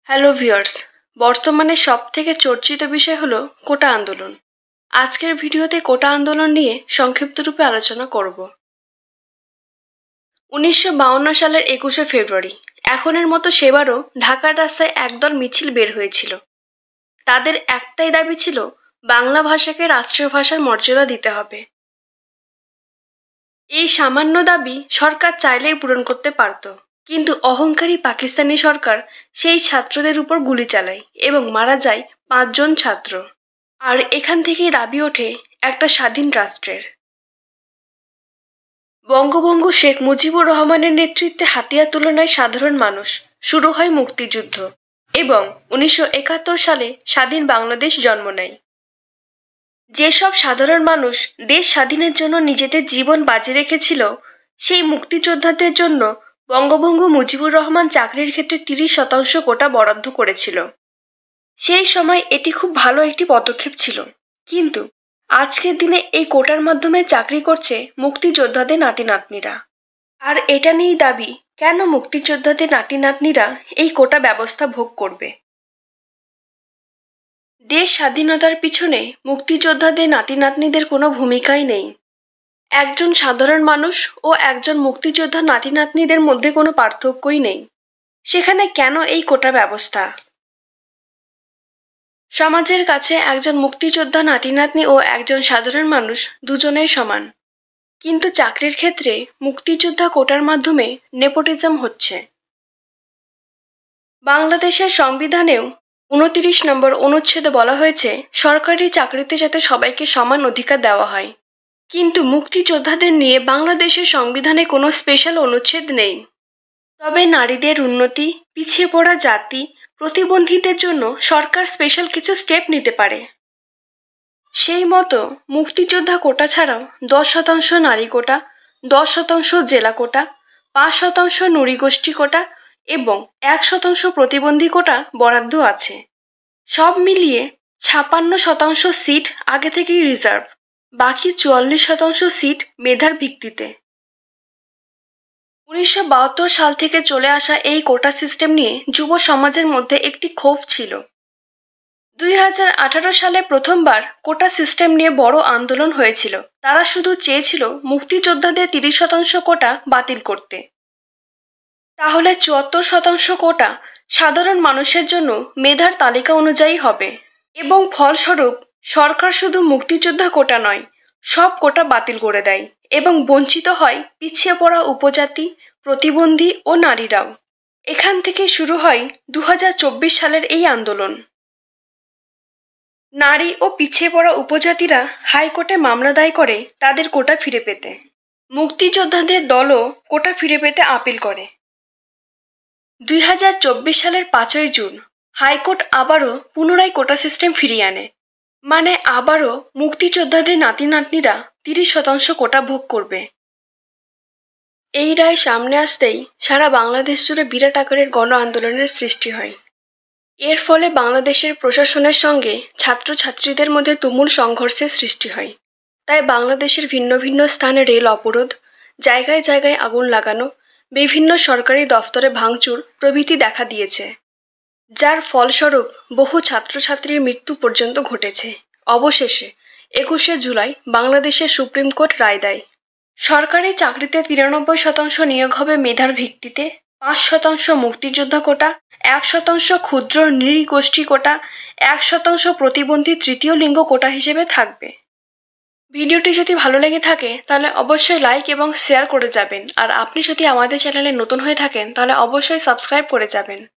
Hello viewers, বর্তমানে সবথেকে চর্চিত বিষয় হলো কোটা আন্দোলন। আজকের ভিডিওতে কোটা আন্দোলন নিয়ে সংক্ষিপ্তরূপে আলোচনা করব। 1952 সালের 21শে ফেব্রুয়ারি এখনের মতো সেবারও ঢাকার রাস্তায় একদল মিছিল বের হয়েছিল। তাদের একটাই দাবি ছিল, বাংলা ভাষাকে রাষ্ট্রীয় ভাষার মর্যাদা দিতে হবে। এই সামান্য দাবি সরকার চাইলেই পূরণ করতে পারত, কিন্তু অহংকারী পাকিস্তানি সরকার সেই ছাত্রদের উপর গুলি চালায় এবং মারা যায় 5 জন ছাত্র। আর এখান থেকেই দাবি ওঠে একটা স্বাধীন রাষ্ট্রের। বঙ্গবন্ধু শেখ মুজিবুর রহমানের নেতৃত্বে হাতিয়ার তুলনায় সাধারণ মানুষ, শুরু হয় মুক্তিযুদ্ধ এবং 1971 সালে স্বাধীন বাংলাদেশ জন্ম নেয়। যেসব সাধারণ মানুষ দেশ স্বাধীনের জন্য নিজেদের জীবন বাজি রেখেছিল, সেই মুক্তিযোদ্ধাদের জন্য বঙ্গবন্ধু মুজিবুর রহমান চাকরির ক্ষেত্রে 30% কোটা বরাদ্দ করেছিল। সেই সময় এটি খুব ভালো একটি পদক্ষেপ ছিল, কিন্তু আজকের দিনে এই কোটার মাধ্যমে চাকরি করছে মুক্তিযোদ্ধাদের নাতি নাতনিরা। আর এটা নিয়েই দাবি, কেন মুক্তিযোদ্ধাদের নাতি নাতনিরা এই কোটা ব্যবস্থা ভোগ করবে। দেশ স্বাধীনতার পিছনে মুক্তিযোদ্ধাদের নাতি নাতনিদের কোনো ভূমিকাই নেই। একজন সাধারণ মানুষ ও একজন মুক্তিযোদ্ধার নাতি নাতনিদের মধ্যে কোনো পার্থক্যই নেই। সেখানে কেন এই কোটা ব্যবস্থা? সমাজের কাছে একজন মুক্তিযোদ্ধা নাতি নাতনি ও একজন সাধারণ মানুষ দুজনেই সমান, কিন্তু চাকরির ক্ষেত্রে মুক্তিযোদ্ধা কোটার মাধ্যমে নেপোটিজম হচ্ছে। বাংলাদেশের সংবিধানেও 29 নম্বর অনুচ্ছেদে বলা হয়েছে, সরকারি চাকরিতে যাতে সবাইকে সমান অধিকার দেওয়া হয়, কিন্তু মুক্তিযোদ্ধাদের নিয়ে বাংলাদেশের সংবিধানে কোনো স্পেশাল অনুচ্ছেদ নেই। তবে নারীদের উন্নতি, পিছিয়ে পড়া জাতি, প্রতিবন্ধীদের জন্য সরকার স্পেশাল কিছু স্টেপ নিতে পারে। সেই মতো মুক্তিযোদ্ধা কোটা ছাড়াও 10% নারী কোটা, 10% জেলা কোটা, 5% নৃগোষ্ঠী কোটা এবং 1% প্রতিবন্ধী কোটা বরাদ্দ আছে। সব মিলিয়ে 56% সিট আগে থেকেই রিজার্ভ, বাকি 44% সিট মেধার ভিত্তিতে। 1972 সাল থেকে চলে আসা এই কোটা সিস্টেম নিয়ে যুব সমাজের মধ্যে একটি ক্ষোভ ছিল। 2018 সালে প্রথমবার কোটা সিস্টেম নিয়ে বড় আন্দোলন হয়েছিল। তারা শুধু চেয়েছিল মুক্তিযোদ্ধাদের 30% কোটা বাতিল করতে। তাহলে 74% কোটা সাধারণ মানুষের জন্য মেধার তালিকা অনুযায়ী হবে এবং ফলস্বরূপ সরকার শুধু মুক্তিযোদ্ধা কোটা নয়, সব কোটা বাতিল করে দেয় এবং বঞ্চিত হয় পিছিয়ে পড়া উপজাতি, প্রতিবন্ধী ও নারীরাও। এখান থেকে শুরু হয় 2024 সালের এই আন্দোলন। নারী ও পিছিয়ে পড়া উপজাতিরা হাইকোর্টে মামলা দায় করে তাদের কোটা ফিরে পেতে। মুক্তিযোদ্ধাদের দলও কোটা ফিরে পেতে আপিল করে। 2024 সালের 5ই জুন হাইকোর্ট আবারও পুনরায় কোটা সিস্টেম ফিরিয়ে আনে, মানে আবারও মুক্তিযোদ্ধাদের নাতি নাতনিরা 30% কোটা ভোগ করবে। এই রায় সামনে আসতেই সারা বাংলাদেশ জুড়ে বিরাট আকারের গণ আন্দোলনের সৃষ্টি হয়। এর ফলে বাংলাদেশের প্রশাসনের সঙ্গে ছাত্রছাত্রীদের মধ্যে তুমুল সংঘর্ষের সৃষ্টি হয়। তাই বাংলাদেশের ভিন্ন ভিন্ন স্থানে রেল অবরোধ, জায়গায় জায়গায় আগুন লাগানো, বিভিন্ন সরকারি দফতরে ভাঙচুর প্রভৃতি দেখা দিয়েছে, যার ফলস্বরূপ বহু ছাত্রছাত্রীর মৃত্যু পর্যন্ত ঘটেছে। অবশেষে 21শে জুলাই বাংলাদেশের সুপ্রিম কোর্ট রায় দেয়, সরকারি চাকরিতে 93% নিয়োগ হবে মেধার ভিত্তিতে, 5% মুক্তিযোদ্ধা কোটা, 1% ক্ষুদ্র নৃগোষ্ঠী কোটা, 1% প্রতিবন্ধী তৃতীয় লিঙ্গ কোটা হিসেবে থাকবে। ভিডিওটি যদি ভালো লেগে থাকে তাহলে অবশ্যই লাইক এবং শেয়ার করে যাবেন, আর আপনি যদি আমাদের চ্যানেলে নতুন হয়ে থাকেন তাহলে অবশ্যই সাবস্ক্রাইব করে যাবেন।